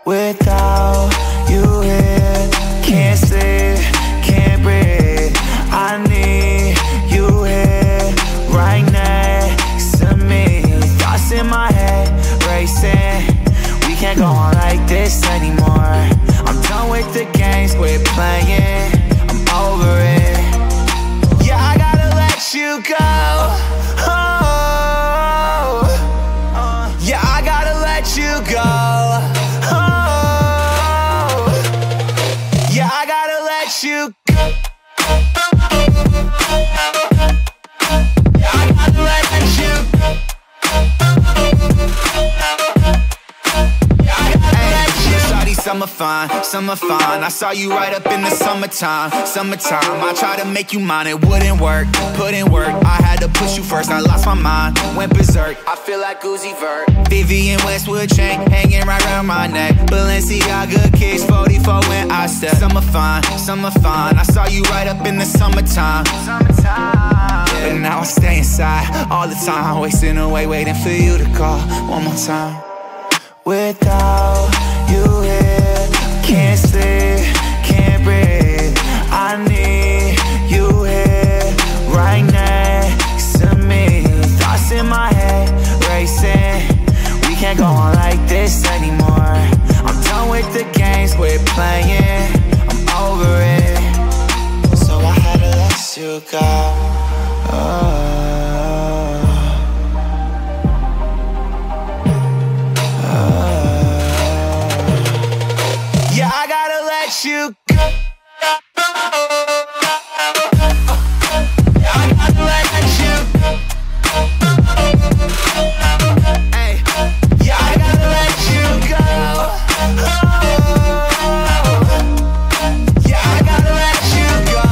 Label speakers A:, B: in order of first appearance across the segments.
A: Without you here, can't sleep, can't breathe. I need you here, right next to me. Thoughts in my head, racing. We can't go on like this anymore. I'm done with the games, quit playing. I'm over it. Yeah, I gotta let you go. Oh, yeah, I gotta let you go. You go. I gotta let you go. Summer fine, summer fine. I saw you right up in the summertime. Summertime, I tried to make you mine, it wouldn't work. Put in work, I had to push you first. I lost my mind, went berserk. I feel like Uzi Vert. Vivian Westwood chain hanging right around my neck. Balenciaga kicks 44 when I step. Summer fine, summer fine. I saw you right up in the summertime. But now I stay inside all the time, wasting away waiting for you to call one more time. Without you here, can't sleep, can't breathe. I need you here, right next to me. Thoughts in my head, racing. We can't go on like this anymore. I'm done with the games, quit playing. I'm over it. So I had to let you go. Yeah, I gotta let you go. Yeah, I gotta let you go. Hey, yeah, I gotta let you go. Yeah, I gotta let you go.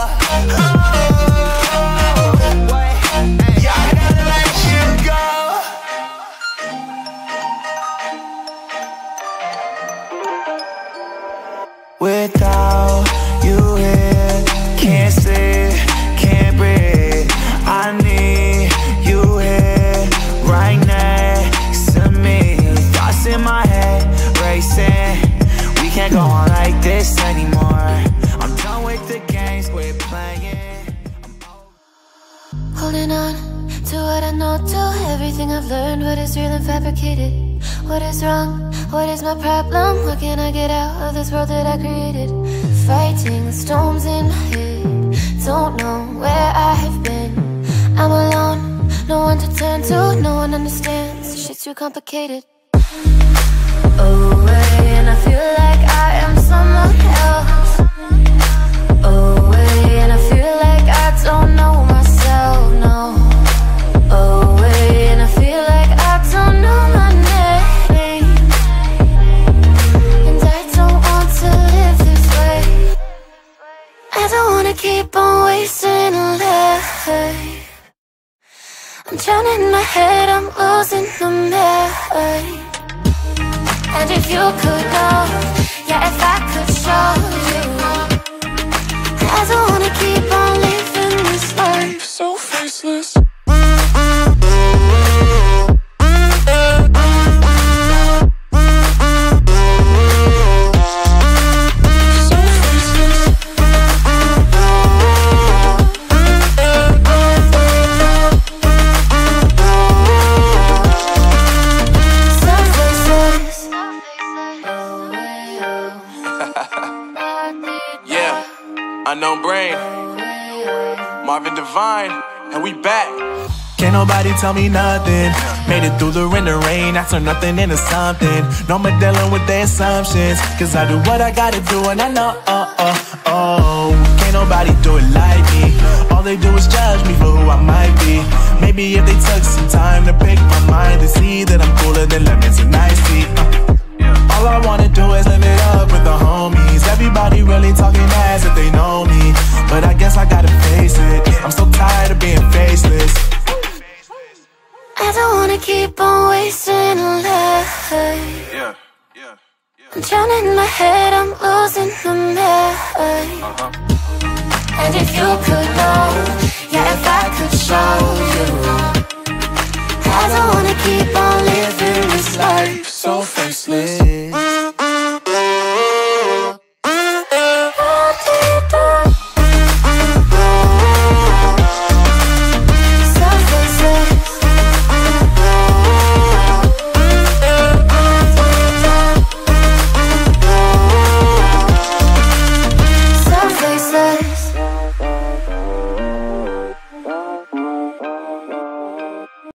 A: Yeah, I gotta let you go. Without you here, can't sleep, can't breathe. I need you here, right next to me. Thoughts in my head, racing. We can't go on like this anymore. I'm done with the games, quit playing.
B: Holding on to what I know, to everything I've learned. What is real and fabricated? What is wrong? What is my problem? How can I get out of this world that I created? Fighting the storms in my head. Don't know where I have been. I'm alone, no one to turn to. No one understands, shit's too complicated. Away, and I feel like I am someone else. Away, and I feel like I don't know myself, no. Away, and I feel like I don't know my name. And I don't want to live this way. I don't wanna keep on wasting a life. I'm drowning in my head, I'm losing the mind. And if you could know, yeah, if I could show you, I don't wanna keep on living this life so faceless.
C: Unknown Brain, Marvin Divine, and we back.
D: Can't nobody tell me nothing. Made it through the wind and rain, I turn nothing into something. No more dealing with their assumptions, cause I do what I gotta do and I know, can't nobody do it like me. All they do is judge me for who I might be. Maybe if they took some time to pick my mind, to see that I'm cooler than lemons and iced tea. All I wanna do is live it up with the homies. Everybody really talking ass if they know me, but I guess I gotta face it. I'm so tired of being faceless.
B: I don't wanna keep on wasting a life. I'm drowning in my head, I'm losing the mind. And if you could know, yeah, if I could show you, I don't wanna keep on living this life so faceless.